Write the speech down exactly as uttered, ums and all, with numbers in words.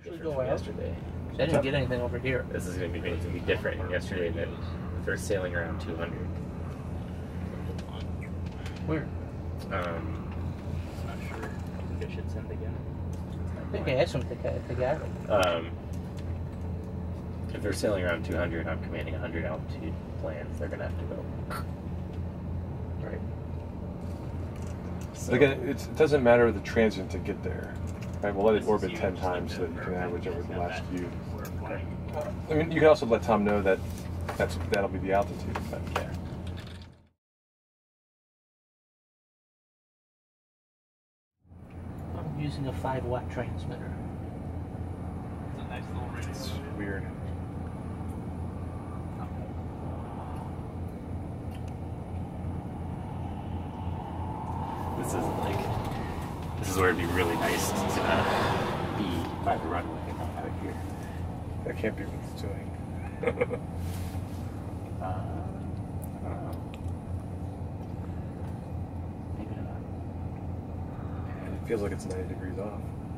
different from yesterday. I didn't get anything over here. This is going to be going to be different than yesterday that they're sailing around two hundred. Weird. Um, Not sure. I think I should send again. I think I had something to gather. Um, if they're sailing around two hundred, I'm commanding one hundred altitude plans. They're going to have to go. Right. So again, it's, it doesn't matter the transient to get there. Right? We'll let it orbit ten times so that you can average over the last few. Uh, I mean, you can also let Tom know that that's that'll be the altitude. But yeah. I'm using a five watt transmitter. It's a nice little radio. It's weird. This is like, this is where it'd be really nice to uh, be by the runway and not out here. That can't be what it's doing. uh, I don't know. Maybe not. And it feels like it's ninety degrees off.